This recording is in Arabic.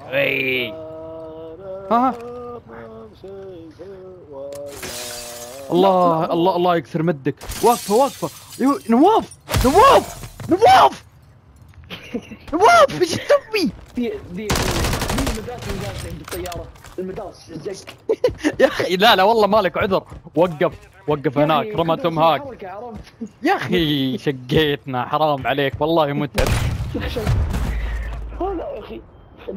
اي ها. الله الله الله يكسر مدك. واقفه واقفه. نواف نواف نواف نواف ايش تسوي؟ دي المداس عند الطياره، المداس الزق. يا اخي لا لا والله مالك عذر. وقف وقف هناك رمتهم هاك. يا اخي شقيتنا حرام عليك والله متعب. لا يا اخي